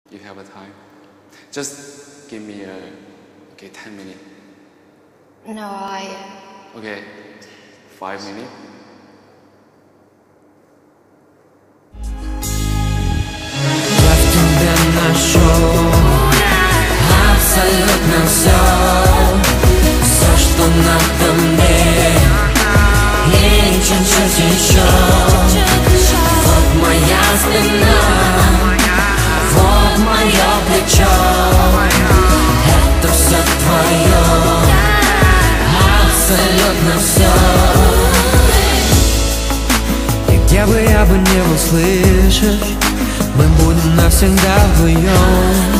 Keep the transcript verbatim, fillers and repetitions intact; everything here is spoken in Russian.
You have a time? Just give me a okay ten minutes. No, I. Okay, five minutes. Тебе нашел абсолютно все, все, что надо мне, и чуть-чуть еще. Вот моя спина, вот мое плечо, это все твое, абсолютно все. И где бы я бы не был, слышишь, мы будем навсегда вдвоем.